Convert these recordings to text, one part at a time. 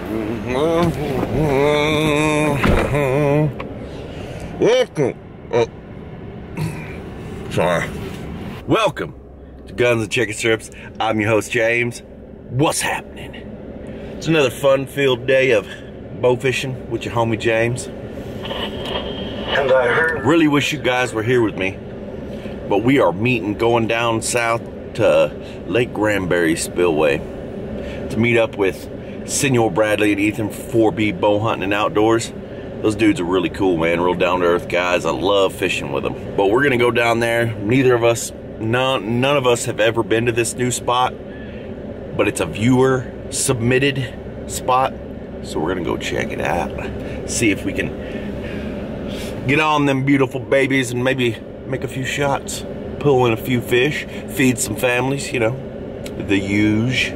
Sorry. Welcome to Guns and Chicken Strips. I'm your host, James. What's happening? It's another fun-filled day of bow fishing with your homie, James. And I really wish you guys were here with me, but we are going down south to Lake Granbury Spillway to meet up with Senor Bradley and Ethan for 4B Bow Hunting and Outdoors. Those dudes are really cool, man. Real down-to-earth guys. I love fishing with them. But we're gonna go down there. None of us have ever been to this new spot, but it's a viewer submitted spot, so we're gonna go check it out. See if we can get on them beautiful babies and maybe make a few shots, pull in a few fish, feed some families, you know, the huge.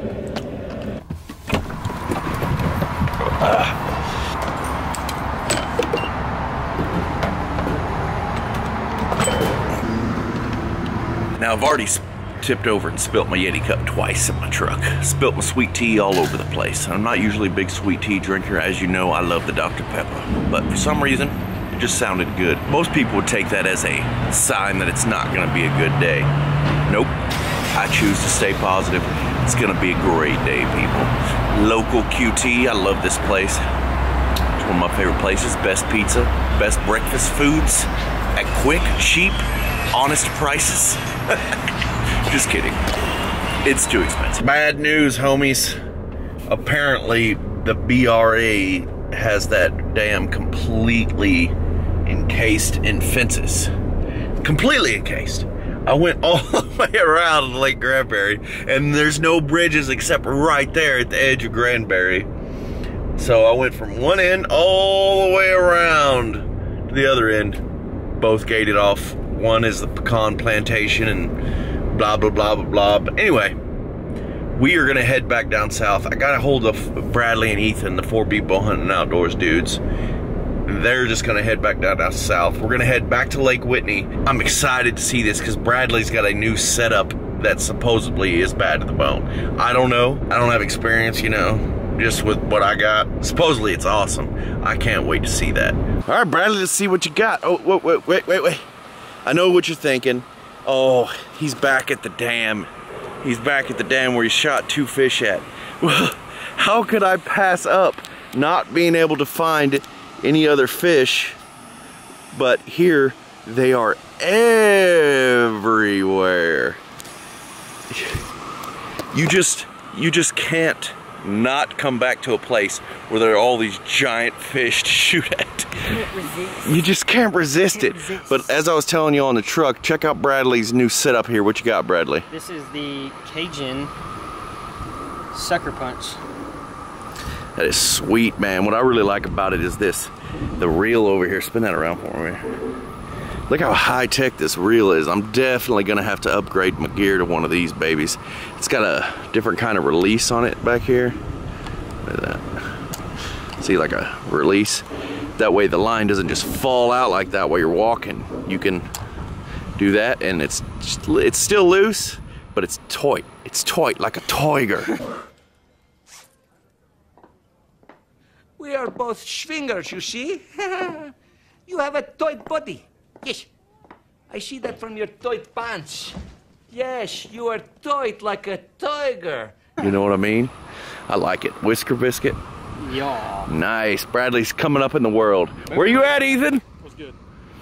Now I've already tipped over and spilt my Yeti cup twice in my truck. Spilt my sweet tea all over the place. I'm not usually a big sweet tea drinker. As you know, I love the Dr. Pepper. But for some reason, it just sounded good. Most people would take that as a sign that it's not gonna be a good day. Nope, I choose to stay positive. It's gonna be a great day, people. Local QT, I love this place. It's one of my favorite places. Best pizza, best breakfast foods at quick, cheap, honest prices. Just kidding. It's too expensive. Bad news, homies. Apparently, the BRA has that dam completely encased in fences. Completely encased. I went all the way around Lake Granbury, and there's no bridges except right there at the edge of Granbury. So I went from one end all the way around to the other end, both gated off. One is the pecan plantation and blah, blah, blah, blah, blah. But anyway, we are gonna head back down south. I got a hold of Bradley and Ethan, the 4B Bow Hunting and Outdoors dudes. They're just gonna head back down south. We're gonna head back to Lake Whitney. I'm excited to see this because Bradley's got a new setup that supposedly is bad to the bone. I don't know. I don't have experience, you know, just with what I got. Supposedly it's awesome. I can't wait to see that. All right, Bradley, let's see what you got. Oh, wait. I know what you're thinking. Oh, he's back at the dam. He's back at the dam where he shot 2 fish at. Well, how could I pass up not being able to find any other fish? But here they are everywhere. You just can't not come back to a place where there are all these giant fish to shoot at. You just can't resist it. But as I was telling you on the truck, check out Bradley's new setup here. What you got, Bradley? This is the Cajun Sucker Punch. That is sweet, man. What I really like about it is this. The reel over here. Spin that around for me. Look how high-tech this reel is. I'm definitely gonna have to upgrade my gear to one of these babies. It's got a different kind of release on it back here. Look at that. See, like a release. That way the line doesn't just fall out like that while you're walking. You can do that and it's still loose, but it's taut. It's taut like a tiger. We are both swingers, you see? You have a tight body. Yes, I see that from your tight pants. Yes, you are tight like a tiger. You know what I mean? I like it. Whisker biscuit. Yeah. Nice. Bradley's coming up in the world. Where you at, Ethan? What's good?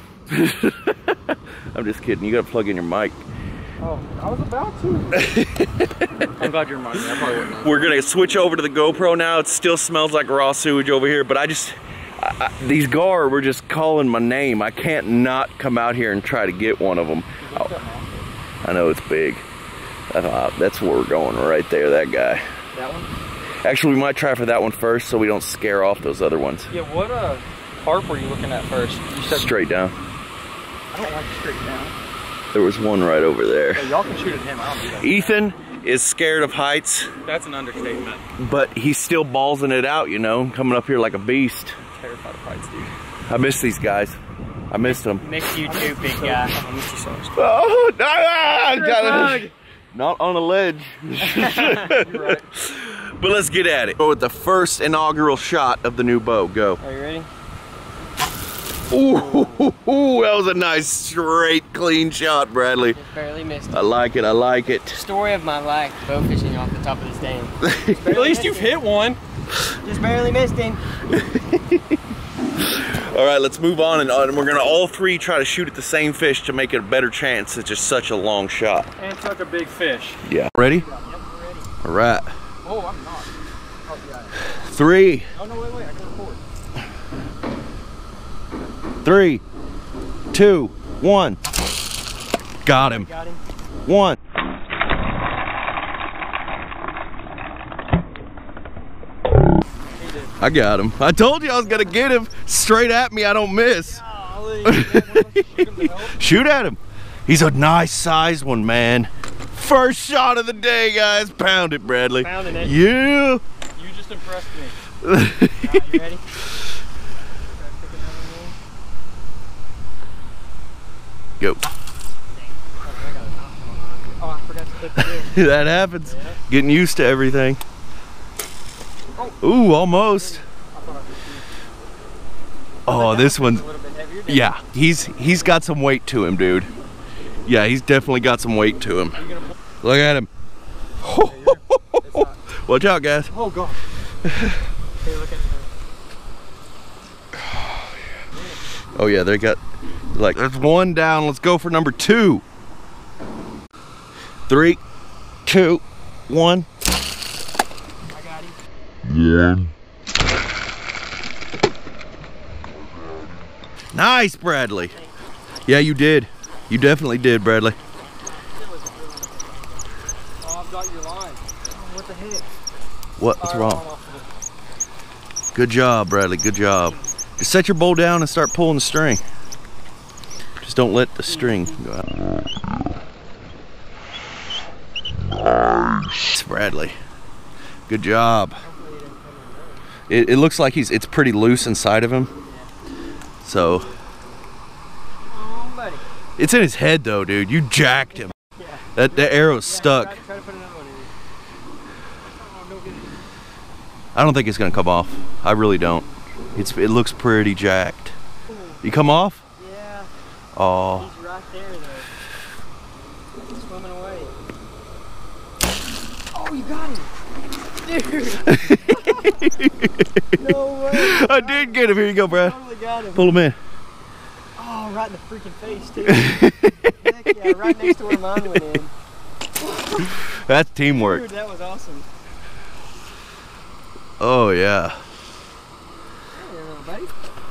I'm just kidding. You gotta plug in your mic. Oh, I was about to. I'm glad you're reminding me. I probably wouldn't. We're gonna switch over to the GoPro now. It still smells like raw sewage over here, but these gar were just calling my name. I can't not come out here and try to get one of them. Oh, I know it's big. That's where we're going right there, that guy. That one? Actually, we might try for that one first so we don't scare off those other ones. Yeah, what carp were you looking at first? You said straight down. I don't like straight down. There was one right over there. Yeah, y'all can shoot at him. I don't do that. Ethan is scared of heights. That's an understatement. But he's still ballsing it out, you know, coming up here like a beast. I'm terrified of heights, dude. I miss these guys. I missed them. Miss you too, big guy. I miss you so much. Oh, no, not on a ledge. You're right. But let's get at it. Go with the first inaugural shot of the new bow. Go. Are you ready? Ooh, that was a nice, straight, clean shot, Bradley. Just barely missed it. I like it, I like it. Story of my life, bow fishing off the top of this dam. At least you've hit one. Just barely missed him. All right, let's move on, and we're gonna all three try to shoot at the same fish to make it a better chance. It's just such a long shot. And such a big fish. Yeah. Ready? Yep, we're ready. All right. Oh, I'm not. Oh, yeah. 3, Oh, no, wait, I can record. 3, 2, 1. Got him. Got him. 1. I got him. I told you I was gonna get him. Straight at me, I don't miss. Shoot at him. He's a nice sized one, man. First shot of the day, guys. Pound it, Bradley. Pounding it. Yeah. You just impressed me. Alright, you ready? Go. Oh, I forgot to clip the gear. That happens. Yeah. Getting used to everything. Ooh, almost. Oh, this one's, A little bit heavier. Than yeah, he's got some weight to him, dude. Yeah, he's definitely got some weight to him. Look at him. Watch out, guys. Oh, God. Hey, look at it. Oh yeah, they got, like, there's one down. Let's go for number 2. 3, 2, 1. I got him. Nice, Bradley. Yeah, you did. You definitely did, Bradley. Oh, I've got your line. Oh, what the heck? What's wrong? Good job, Bradley. Good job. Just set your bow down and start pulling the string. Just don't let the string go out. Nice, Bradley. Good job. It looks like it's pretty loose inside of him. So Oh, buddy. it's in his head though, dude. You jacked him. Yeah. That arrow's stuck. Try to put another one in. Oh, don't get it. I don't think it's gonna come off. I really don't. It looks pretty jacked. You come off? Yeah. Oh. He's right there, though. He's swimming away. Oh, you got him. Dude. No way. I did get him. Here you go, Brad. Totally got him. Pull him in. Oh, right in the freaking face, too. Heck yeah, right next to where mine went in. That's teamwork. Dude, that was awesome. Oh yeah. Hey, little buddy.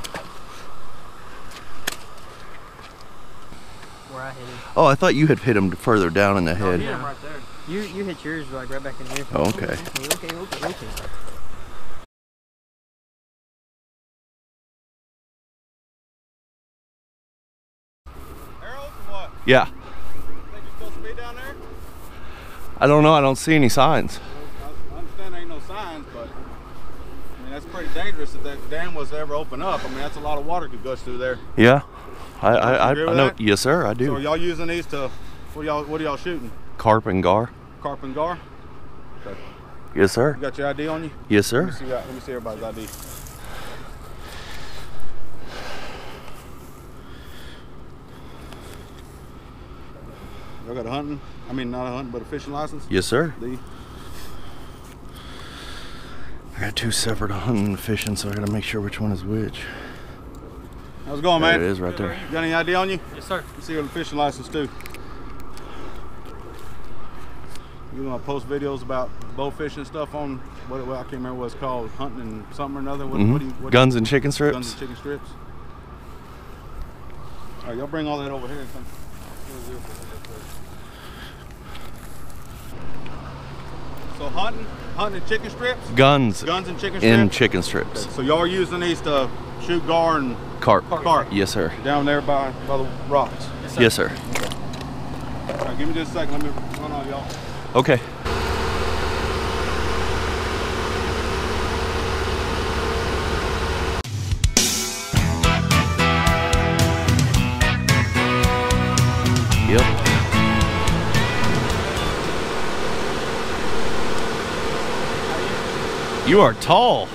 Where I hit him. Oh, I thought you had hit him further down in the head. Yeah, right there. You hit yours like right back in here. Oh, okay. Okay. Arrows or what? Yeah. Think you're supposed to be down there? I don't know. I don't see any signs. I understand there ain't no signs, but I mean that's pretty dangerous if that dam was to ever open up. I mean that's a lot of water could gush through there. Yeah. I agree with know. that? Yes, sir. I So are do. y'all using these to what are y'all shooting? Carp and gar. Carp and gar? Okay. Yes, sir. You got your ID on you? Yes, Let me sir. let me see everybody's ID. Y'all got a hunting? I mean not a hunting, but a fishing license? Yes, sir. D? I got 2 separate hunting and fishing, so I gotta make sure which one is which. How's it going, man? There it is, right there. You got any ID on you? Yes, sir. Let's see your fishing license too. You want to post videos about bow fishing stuff on what I can't remember what it's called, hunting and something or another. What Guns and chicken strips. Guns and chicken strips. All right, y'all bring all that over here. So hunting and chicken strips. Guns Guns and chicken strips. in chicken strips. Okay, so y'all are using these to shoot gar and Carp. carp. Yes, sir. Down there by the rocks. Yes, sir. All right, give me just a second. Let me run on y'all. Okay. Yep. You are tall.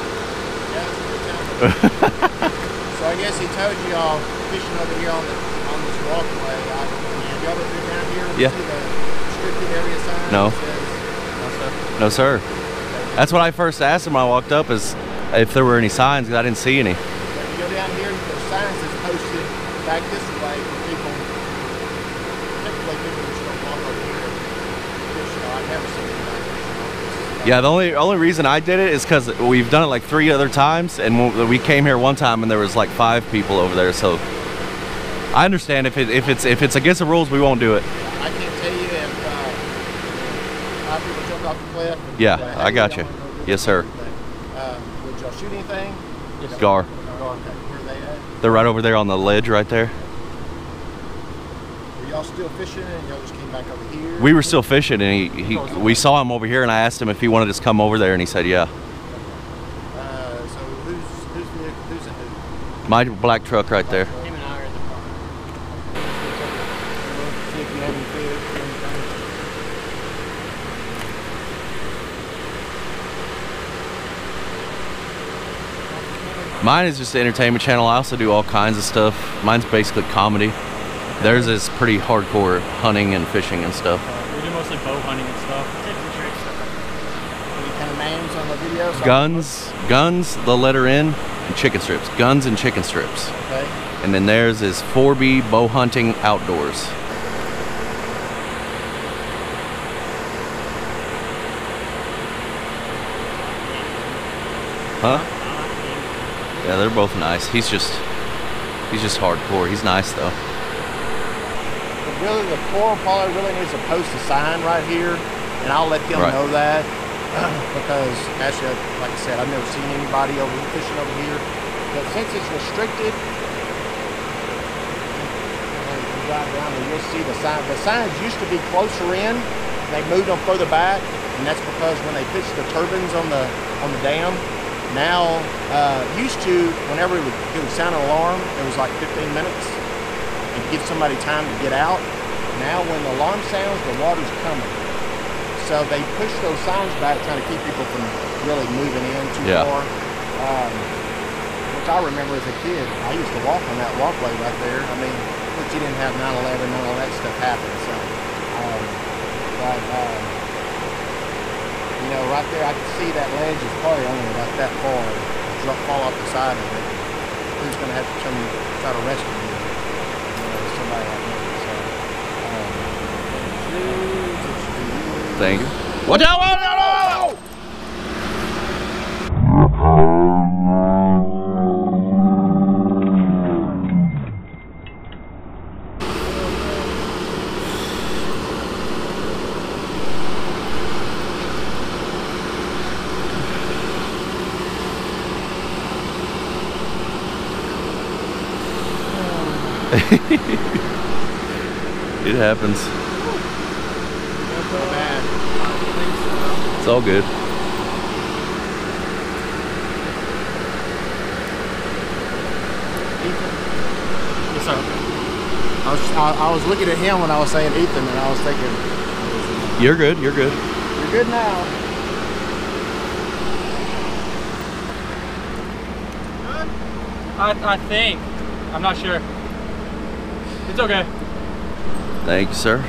So I guess he told you all fishing over here on this walkway. Have y'all ever been down here? Yeah. See the restricted area sign? No. That says, No, sir. That's what I first asked him when I walked up, is if there were any signs, because I didn't see any. If you go down here, there's signs that's posted back this way for people. Typically, people just don't walk over here and fish. I've never seen anybody fishing. Yeah, the only reason I did it is because we've done it like 3 other times, and we came here one time and there was like 5 people over there. So I understand if it's against the rules, we won't do it. I can't tell you if 5 people jumped off the cliff. Yeah, I got you. Yes, sir. Would y'all shoot anything? Gar. Okay, where are they at? They're right over there on the ledge right there. Were y'all still fishing and y'all just came back over here? We were still fishing, and we saw him over here, and I asked him if he wanted us to come over there, and he said yeah. So who's in who? My black truck right there. Him and I are in the car. See if you have any fish or anything. Mine is just the entertainment channel. I also do all kinds of stuff. Mine's basically comedy. Theirs is pretty hardcore hunting and fishing and stuff. We do mostly bow hunting and stuff. Any kind of names on the video? Guns, the letter N, and chicken strips. Guns and chicken strips. Okay. And then theirs is 4B Bow Hunting Outdoors. Huh? Yeah, they're both nice. He's just hardcore. He's nice though. But really, the Coral Poly really needs to post a sign right here, and I'll let them Right. know that. Because actually, like I said, I've never seen anybody fishing over here. But since it's restricted, when you drive down there, you'll see the sign. The signs used to be closer in. They moved them further back, and that's because when they pitched the turbines on the dam, now used to, whenever it would sound an alarm, it was like 15 minutes and give somebody time to get out. Now when the alarm sounds, the water's coming. So they push those signs back, trying to keep people from really moving in too far. Which I remember as a kid, I used to walk on that walkway right there. I mean, but you didn't have 9/11, none of that stuff happened. So, you know, right there, I can see that ledge is probably only about that far. Fall off the side of it. Who's going to have to try to rescue you? You know, somebody like me. So, Thank you. Watch out! Watch out! It happens. It's all good. Yes, sir. I was looking at him when I was saying Ethan, and I was thinking, You're good. You're good. you're good now. I think. I'm not sure. It's okay. Thank you, sir.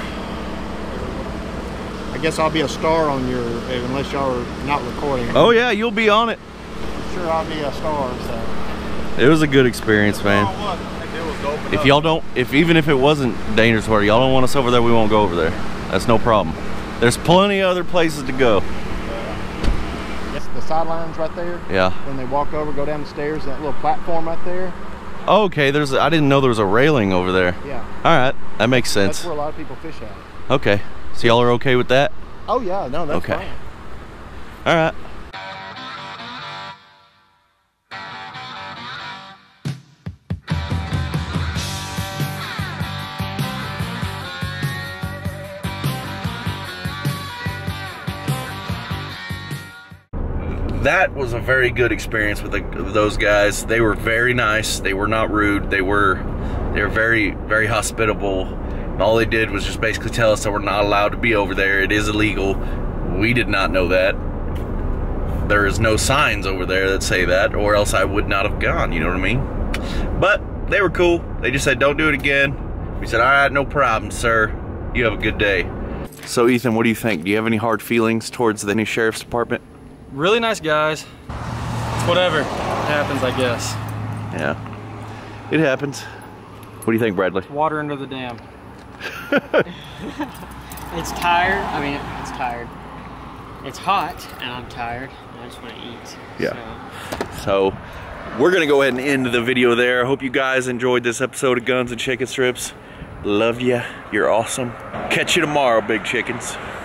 I guess I'll be a star on your, unless y'all are not recording. Oh yeah, you'll be on it. I'm sure I'll be a star, so. It was a good experience, man. If y'all don't, even if it wasn't dangerous water, y'all don't want us over there, we won't go over there. That's no problem. There's plenty of other places to go. Yes, the sidelines right there. Yeah. When they walk over, go down the stairs, that little platform right there. Okay, I didn't know there was a railing over there. Yeah. All right, that makes sense. That's where a lot of people fish at. Okay, so y'all are okay with that? Oh yeah, no, that's Okay. fine. All right. That was a very good experience with those guys. They were very nice. They were not rude. They were very, very hospitable. All they did was just basically tell us that we're not allowed to be over there. It is illegal. We did not know that. there is no signs over there that say that, or else I would not have gone, you know what I mean? But they were cool. They just said, don't do it again. We said, all right, no problem, sir. You have a good day. So Ethan, what do you think? Do you have any hard feelings towards the new sheriff's department? Really nice guys. It's whatever. It happens, I guess. Yeah, it happens. What do you think, Bradley? Water under the dam. It's tired. I mean, it's tired. It's hot, and I'm tired. And I just want to eat. Yeah. So we're gonna go ahead and end the video there. I hope you guys enjoyed this episode of Guns and Chicken Strips. Love ya. You're awesome. Catch you tomorrow, big chickens.